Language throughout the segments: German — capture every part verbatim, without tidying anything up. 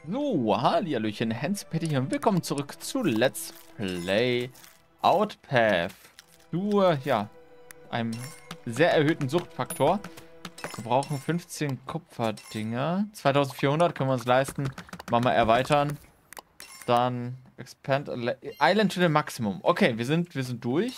So, hallihallöchen, Hanspetty hier und willkommen zurück zu Let's Play Outpath. Zu, ja, einem sehr erhöhten Suchtfaktor. Wir brauchen fünfzehn Kupferdinger. zweitausendvierhundert können wir uns leisten. Machen wir erweitern. Dann Expand Island to the Maximum. Okay, wir sind, wir sind durch.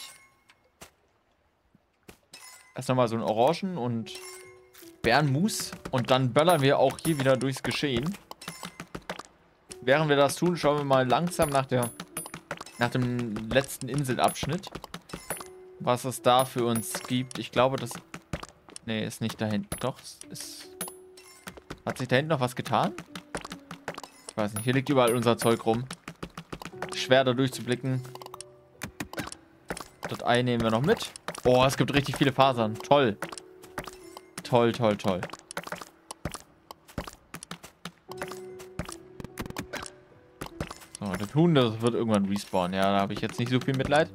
Erst nochmal so ein Orangen- und Bärenmus. Und dann böllern wir auch hier wieder durchs Geschehen. Während wir das tun, schauen wir mal langsam nach der nach dem letzten Inselabschnitt, was es da für uns gibt. Ich glaube, das... Nee, ist nicht da hinten. Doch, es ist... Hat sich da hinten noch was getan? Ich weiß nicht. Hier liegt überall unser Zeug rum. Schwer da durchzublicken. Das Ei nehmen wir noch mit. Oh, es gibt richtig viele Fasern. Toll. Toll, toll, toll. So, das Huhn, das wird irgendwann respawnen. Ja, da habe ich jetzt nicht so viel Mitleid.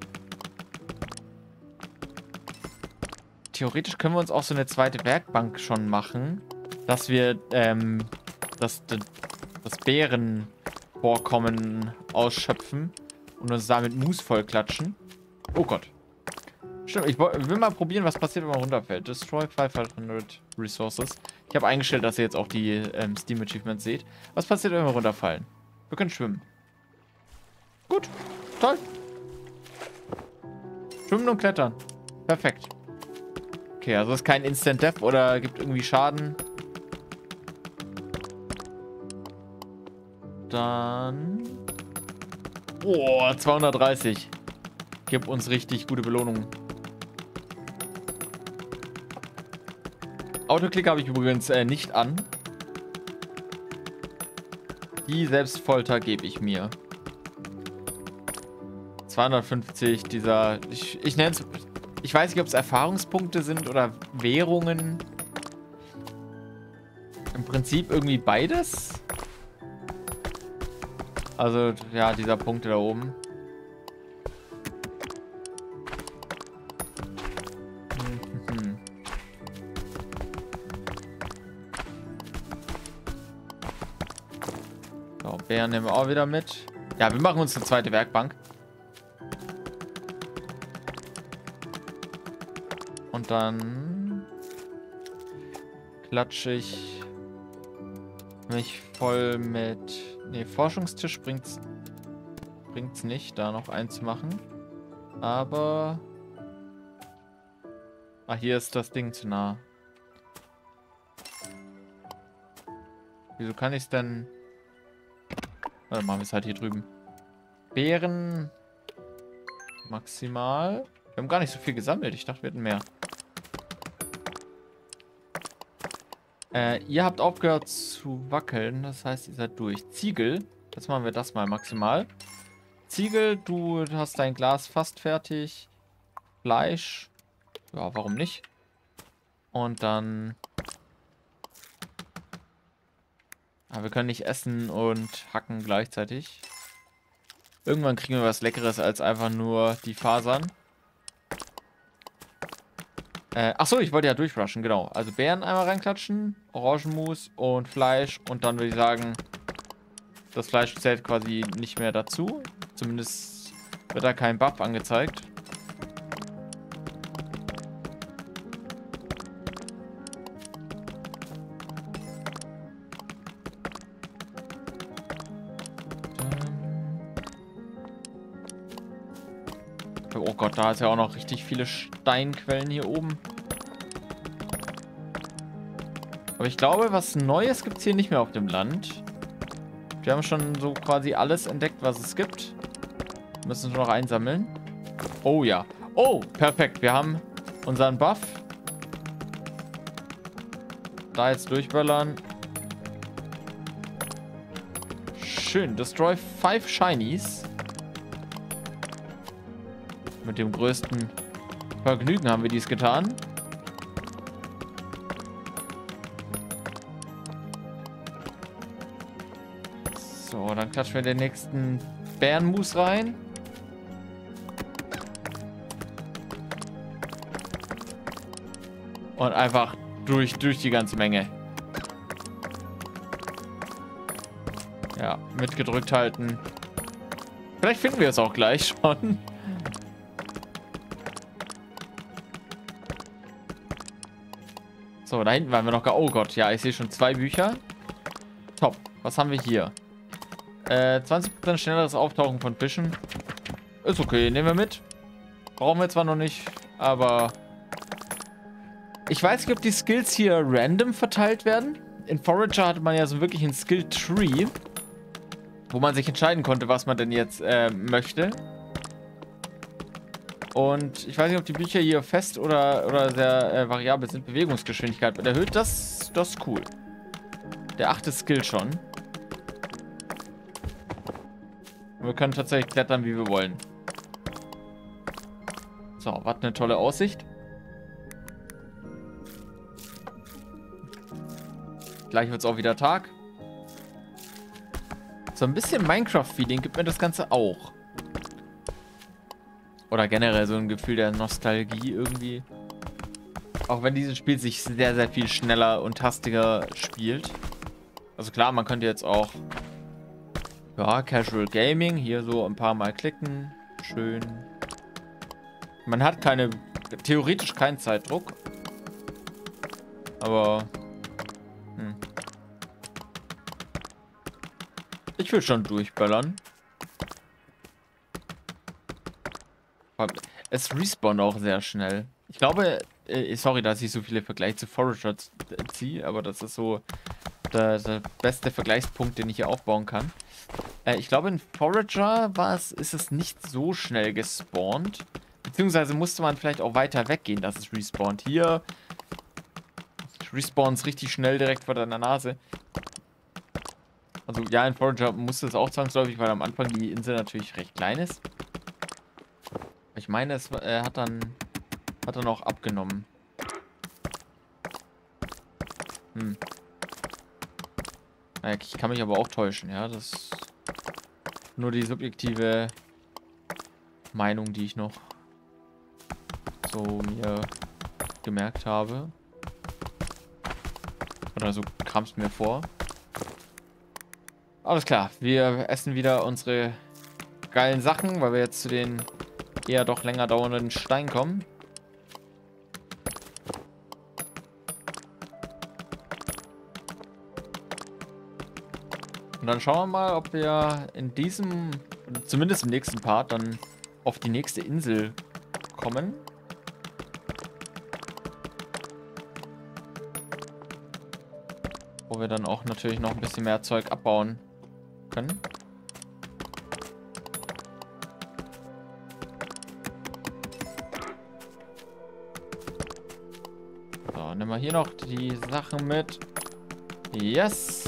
Theoretisch können wir uns auch so eine zweite Werkbank schon machen, dass wir ähm, das, das, das Bärenvorkommen ausschöpfen und uns damit Mus vollklatschen. Oh Gott. Stimmt, ich will mal probieren, was passiert, wenn man runterfällt. Destroy fünfhundert Resources. Ich habe eingestellt, dass ihr jetzt auch die ähm, Steam Achievements seht. Was passiert, wenn wir runterfallen? Wir können schwimmen. Gut, toll. Schwimmen und klettern. Perfekt. Okay, also ist kein Instant Death oder gibt irgendwie Schaden. Dann... Oh, zweihundertdreißig. Gib uns richtig gute Belohnungen. Autoklick habe ich übrigens äh, nicht an. Die Selbstfolter gebe ich mir. zweihundertfünfzig, dieser... Ich, ich nenne es... Ich weiß nicht, ob es Erfahrungspunkte sind oder Währungen. Im Prinzip irgendwie beides. Also, ja, dieser Punkt da oben. Hm. So, Bären nehmen wir auch wieder mit. Ja, wir machen uns eine zweite Werkbank. Und dann klatsche ich mich voll mit... Ne, Forschungstisch bringt's, bringt's nicht, da noch einzumachen. Aber... Ah, hier ist das Ding zu nah. Wieso kann ich es denn... Warte, machen wir es halt hier drüben. Beeren... Maximal... Wir haben gar nicht so viel gesammelt. Ich dachte, wir hätten mehr. Äh, ihr habt aufgehört zu wackeln. Das heißt, ihr seid durch. Ziegel. Jetzt machen wir das mal maximal. Ziegel, du hast dein Glas fast fertig. Fleisch. Ja, warum nicht? Und dann... Aber wir können nicht essen und hacken gleichzeitig. Irgendwann kriegen wir was Leckeres als einfach nur die Fasern. Äh, achso, ich wollte ja durchrushen, genau. Also Beeren einmal reinklatschen, Orangenmus und Fleisch. Und dann würde ich sagen, das Fleisch zählt quasi nicht mehr dazu. Zumindest wird da kein Buff angezeigt. Oh Gott, da ist ja auch noch richtig viele Steinquellen hier oben. Aber ich glaube, was Neues gibt es hier nicht mehr auf dem Land. Wir haben schon so quasi alles entdeckt, was es gibt. Wir müssen nur noch einsammeln. Oh ja. Oh, perfekt. Wir haben unseren Buff. Da jetzt durchböllern. Schön. Destroy five Shinies. Mit dem größten Vergnügen haben wir dies getan. So, dann klatschen wir den nächsten Bärenmus rein. Und einfach durch, durch die ganze Menge. Ja, mitgedrückt halten. Vielleicht finden wir es auch gleich schon. So, da hinten waren wir noch gar... Oh Gott, ja, ich sehe schon zwei Bücher. Top. Was haben wir hier? Äh, zwanzig Prozent schnelleres Auftauchen von Fischen. Ist okay, nehmen wir mit. Brauchen wir zwar noch nicht, aber... Ich weiß nicht, ob die Skills hier random verteilt werden. In Forager hatte man ja so wirklich einen Skill-Tree, wo man sich entscheiden konnte, was man denn jetzt äh, möchte. Und ich weiß nicht, ob die Bücher hier fest oder, oder sehr äh, variabel sind. Bewegungsgeschwindigkeit wird erhöht. Das, das ist cool. Der achte Skill schon. Und wir können tatsächlich klettern, wie wir wollen. So, was eine tolle Aussicht. Gleich wird es auch wieder Tag. So ein bisschen Minecraft-Feeling gibt mir das Ganze auch. Oder generell so ein Gefühl der Nostalgie irgendwie. Auch wenn dieses Spiel sich sehr, sehr viel schneller und hastiger spielt. Also klar, man könnte jetzt auch... Ja, Casual Gaming. Hier so ein paar Mal klicken. Schön. Man hat keine... Theoretisch keinen Zeitdruck. Aber... Hm. Ich will schon durchböllern. Es respawnt auch sehr schnell. Ich glaube, äh, sorry, dass ich so viele Vergleiche zu Forager ziehe, aber das ist so der, der beste Vergleichspunkt, den ich hier aufbauen kann. Äh, ich glaube, in Forager war es, ist es nicht so schnell gespawnt. Beziehungsweise musste man vielleicht auch weiter weggehen, dass es respawnt. Hier respawnt es richtig schnell direkt vor deiner Nase. Also ja, in Forager musste es auch zwangsläufig, weil am Anfang die Insel natürlich recht klein ist. Ich meine, es äh, hat dann hat dann auch abgenommen. Hm. Ich kann mich aber auch täuschen, ja. Das ist nur die subjektive Meinung, die ich noch so mir gemerkt habe. Oder so kam es mir vor. Alles klar, wir essen wieder unsere geilen Sachen, weil wir jetzt zu den eher doch länger dauernden Steinen kommen. Und dann schauen wir mal, ob wir in diesem, zumindest im nächsten Part, dann auf die nächste Insel kommen. Wo wir dann auch natürlich noch ein bisschen mehr Zeug abbauen können. So, nehmen wir hier noch die Sachen mit. Yes!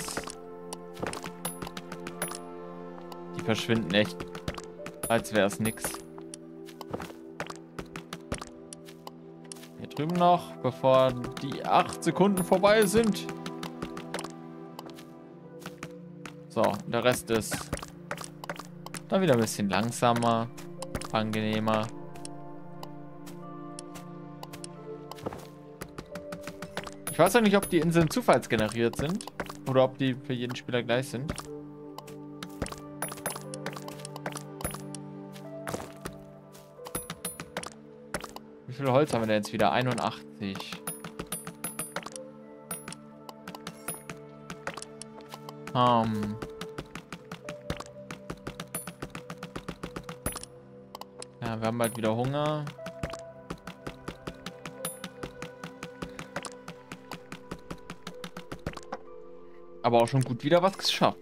Die verschwinden echt, als wäre es nix. Hier drüben noch, bevor die acht Sekunden vorbei sind. So, der Rest ist dann wieder ein bisschen langsamer, angenehmer. Ich weiß ja nicht, ob die Inseln zufallsgeneriert sind oder ob die für jeden Spieler gleich sind. Wie viel Holz haben wir denn jetzt wieder? einundachtzig. Um. Ja, wir haben bald wieder Hunger. Aber auch schon gut wieder was geschafft.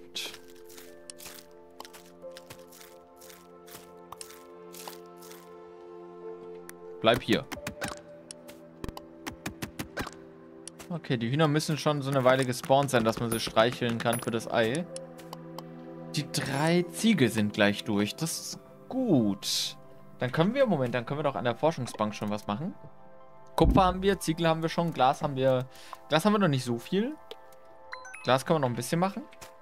Bleib hier. Okay, die Hühner müssen schon so eine Weile gespawnt sein, dass man sie streicheln kann für das Ei. Die drei Ziegel sind gleich durch. Das ist gut. Dann können wir, Moment, dann können wir doch an der Forschungsbank schon was machen. Kupfer haben wir, Ziegel haben wir schon, Glas haben wir. Glas haben wir noch nicht so viel. Glas können wir noch ein bisschen machen.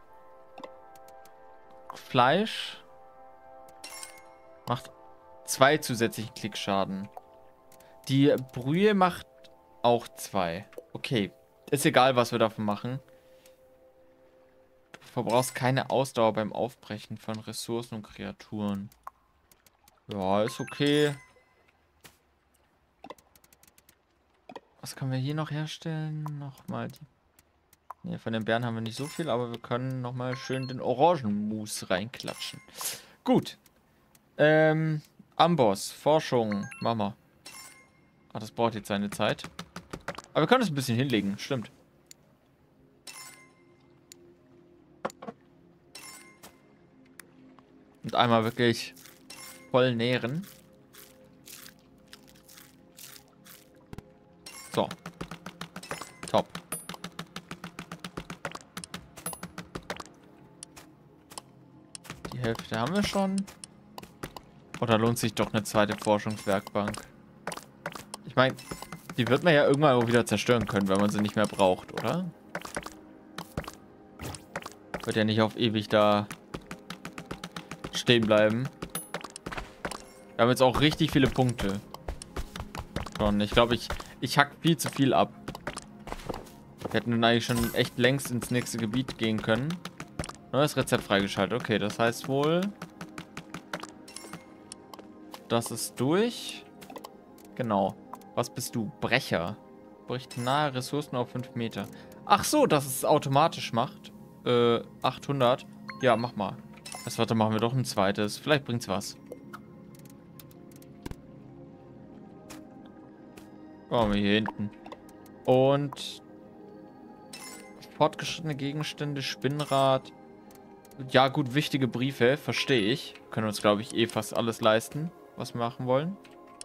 Fleisch macht zwei zusätzlichen Klickschaden. Die Brühe macht auch zwei. Okay, ist egal, was wir davon machen. verbrauchst keine Ausdauer beim Aufbrechen von Ressourcen und Kreaturen. Ja, ist okay. Was können wir hier noch herstellen? Nochmal die... Ne, von den Bären haben wir nicht so viel, aber wir können nochmal schön den Orangenmus reinklatschen. Gut. Ähm, Amboss, Forschung, Mama. Ah, das braucht jetzt seine Zeit. Aber wir können es ein bisschen hinlegen, stimmt. Und einmal wirklich voll nähren. So. Top. Die Hälfte haben wir schon. Oder lohnt sich doch eine zweite Forschungswerkbank? Ich meine, die wird man ja irgendwann auch wieder zerstören können, wenn man sie nicht mehr braucht, oder? Wird ja nicht auf ewig da stehen bleiben. Wir haben jetzt auch richtig viele Punkte. Schon. Ich glaube, ich, ich hack viel zu viel ab. Wir hätten dann eigentlich schon echt längst ins nächste Gebiet gehen können. Neues Rezept freigeschaltet. Okay, das heißt wohl... Das ist durch. Genau. Was bist du? Brecher. Bricht nahe Ressourcen auf fünf Meter. Ach so, dass es automatisch macht. Äh, achthundert. Ja, mach mal. Das warte, machen wir doch ein zweites. Vielleicht bringt's was. Kommen wir hier hinten. Und fortgeschrittene Gegenstände, Spinnrad. Ja, gut, wichtige Briefe, verstehe ich. Können uns, glaube ich, eh fast alles leisten, was wir machen wollen.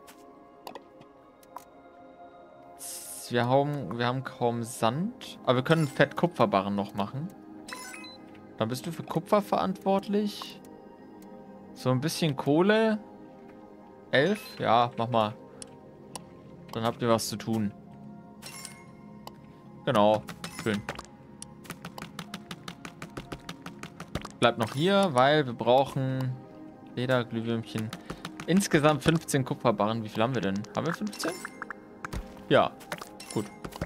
Wir haben, wir haben kaum Sand. Aber wir können Fett Kupferbarren noch machen. Dann bist du für Kupfer verantwortlich. So ein bisschen Kohle. Elf? Ja, mach mal. Dann habt ihr was zu tun. Genau. Schön. Bleibt noch hier, weil wir brauchen Leder, Glühwürmchen. Insgesamt fünfzehn Kupferbarren. Wie viel haben wir denn? Haben wir fünfzehn? Ja. Gut.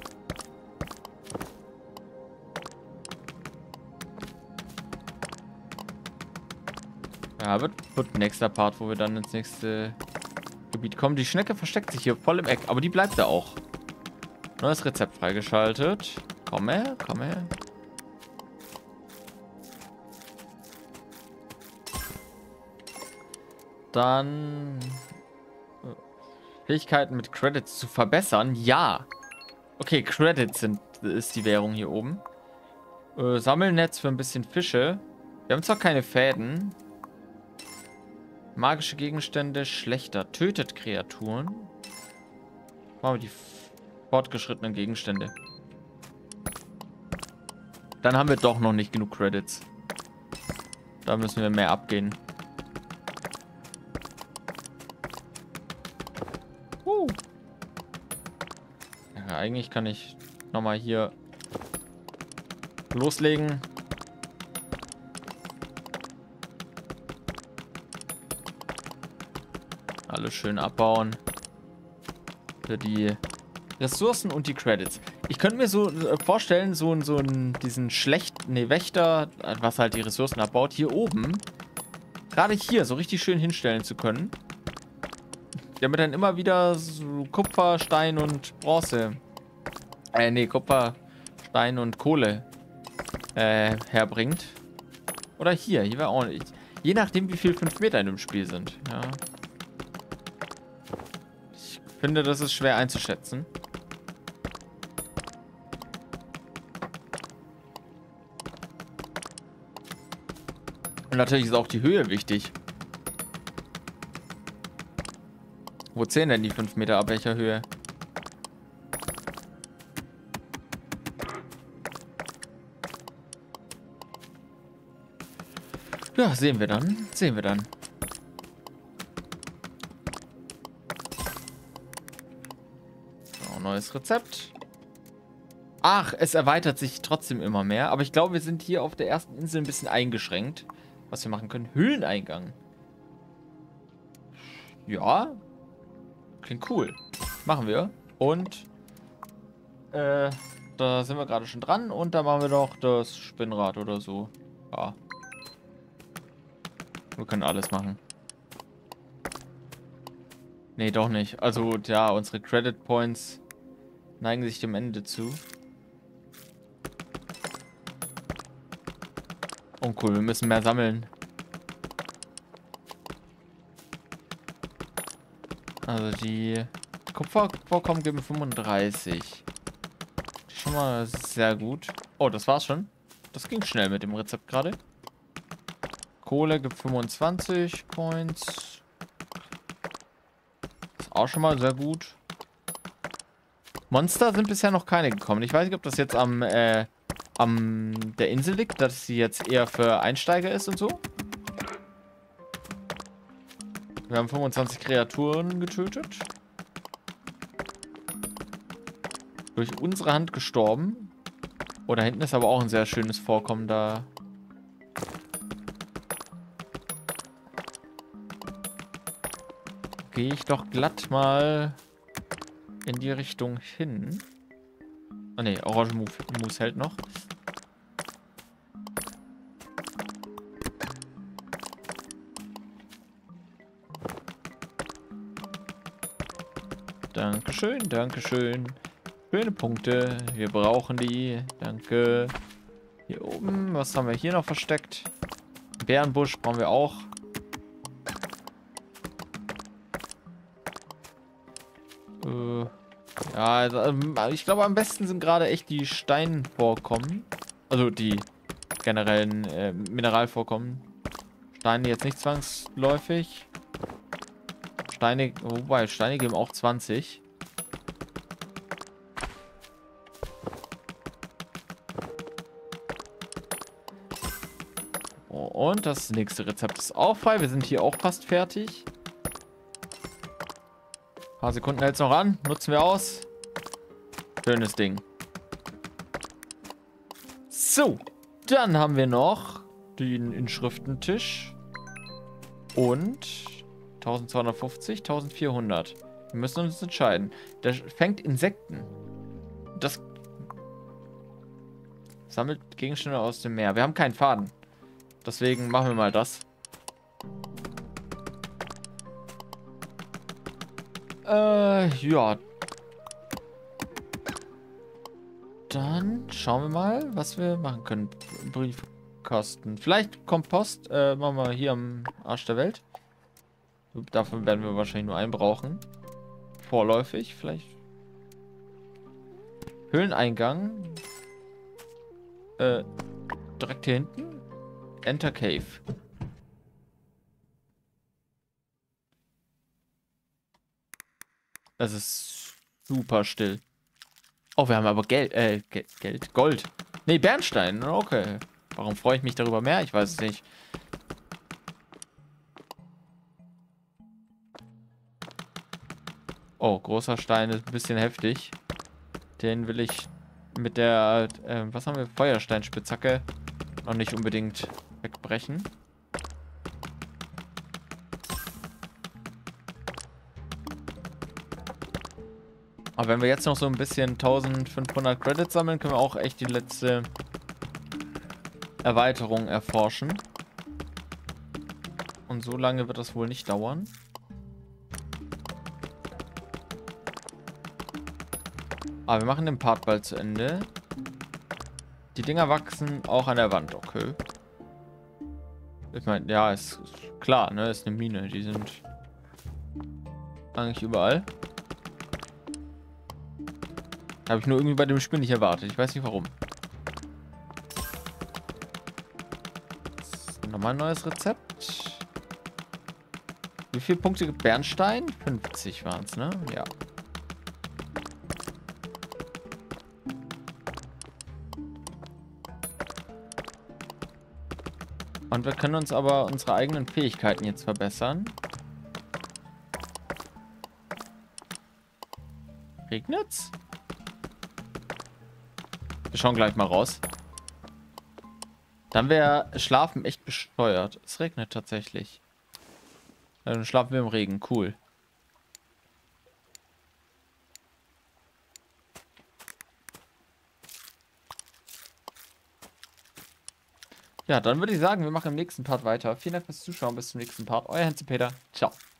Ja, wird, wird nächster Part, wo wir dann ins nächste Gebiet kommen. Die Schnecke versteckt sich hier voll im Eck, aber die bleibt da auch. Neues Rezept freigeschaltet. Komm her, komm her. Dann Fähigkeiten mit Credits zu verbessern. Ja. Okay, Credits sind ist die Währung hier oben. Äh, Sammelnetz für ein bisschen Fische. Wir haben zwar keine Fäden. Magische Gegenstände schlechter. Tötet Kreaturen. Machen wir die fortgeschrittenen Gegenstände. Dann haben wir doch noch nicht genug Credits. Da müssen wir mehr abgehen. Uh. Ja, eigentlich kann ich nochmal hier loslegen. Alles schön abbauen. Für die Ressourcen und die Credits. Ich könnte mir so äh, vorstellen, so, so einen, diesen schlechten, ne, Wächter, was halt die Ressourcen abbaut, hier oben, gerade hier so richtig schön hinstellen zu können. Damit dann immer wieder so Kupfer, Stein und Bronze, äh, ne, Kupfer, Stein und Kohle äh, herbringt. Oder hier, hier wäre auch nicht. Je nachdem, wie viel fünf Meter in dem Spiel sind, ja. Ich finde, das ist schwer einzuschätzen. Und natürlich ist auch die Höhe wichtig. Wo zählen denn die fünf Meter ab welcher Höhe? Ja, sehen wir dann. Sehen wir dann. So, neues Rezept. Ach, es erweitert sich trotzdem immer mehr. Aber ich glaube, wir sind hier auf der ersten Insel ein bisschen eingeschränkt. Was wir machen können. Höhleneingang. Ja. Klingt cool. Machen wir. Und äh, da sind wir gerade schon dran. Und da machen wir noch das Spinnrad oder so. Ja. Wir können alles machen. Nee, doch nicht. Also, ja, unsere Credit Points neigen sich dem Ende zu. Oh cool, wir müssen mehr sammeln. Also die Kupfervorkommen geben fünfunddreißig. Schon mal sehr gut. Oh, das war's schon. Das ging schnell mit dem Rezept gerade. Kohle gibt fünfundzwanzig Points. Ist auch schon mal sehr gut. Monster sind bisher noch keine gekommen. Ich weiß nicht, ob das jetzt am, äh, am der Insel liegt, dass sie jetzt eher für Einsteiger ist und so. Wir haben fünfundzwanzig Kreaturen getötet. Durch unsere Hand gestorben. Oh, da hinten ist aber auch ein sehr schönes Vorkommen da. Gehe ich doch glatt mal in die Richtung hin. Oh ne, Orangenmus hält noch. Dankeschön, Dankeschön. Schöne Punkte. Wir brauchen die. Danke. Hier oben, was haben wir hier noch versteckt? Bärenbusch brauchen wir auch. Äh, ja, also, ich glaube am besten sind gerade echt die Steinvorkommen. Also die generellen äh, Mineralvorkommen. Steine jetzt nicht zwangsläufig. Steine, wobei, Steine geben auch zwanzig. Und das nächste Rezept ist auch frei. Wir sind hier auch fast fertig. Ein paar Sekunden hält es noch an. Nutzen wir aus. Schönes Ding. So, dann haben wir noch den Inschriftentisch. Und eintausendzweihundertfünfzig, eintausendvierhundert. Wir müssen uns entscheiden. Der fängt Insekten. Das sammelt Gegenstände aus dem Meer. Wir haben keinen Faden. Deswegen machen wir mal das. Äh, ja. Dann schauen wir mal, was wir machen können. Briefkasten. Vielleicht Kompost. Äh, machen wir hier am Arsch der Welt. Dafür werden wir wahrscheinlich nur einen brauchen. Vorläufig, vielleicht. Höhleneingang. Äh, direkt hier hinten. Enter Cave. Es ist super still. Oh, wir haben aber Geld, äh, Geld, Geld, Gold. Nee, Bernstein. Okay. Warum freue ich mich darüber mehr? Ich weiß es nicht. Oh, großer Stein ist ein bisschen heftig. Den will ich mit der, äh, was haben wir? Feuersteinspitzhacke noch nicht unbedingt wegbrechen. Aber wenn wir jetzt noch so ein bisschen eintausendfünfhundert Credits sammeln, können wir auch echt die letzte Erweiterung erforschen. Und so lange wird das wohl nicht dauern. Aber wir machen den Part bald zu Ende. Die Dinger wachsen auch an der Wand, okay. Ich meine, ja, ist klar, ne? Ist eine Mine. Die sind eigentlich überall. Habe ich nur irgendwie bei dem Spiel nicht erwartet. Ich weiß nicht warum. Nochmal ein neues Rezept. Wie viele Punkte gibt Bernstein? fünfzig waren es, ne? Ja. Und wir können uns aber unsere eigenen Fähigkeiten jetzt verbessern. Regnet's? Wir schauen gleich mal raus. Dann wäre Schlafen echt bescheuert. Es regnet tatsächlich. Ja, dann schlafen wir im Regen. Cool. Ja, dann würde ich sagen, wir machen im nächsten Part weiter. Vielen Dank fürs Zuschauen. Bis zum nächsten Part. Euer Hans Peter. Ciao.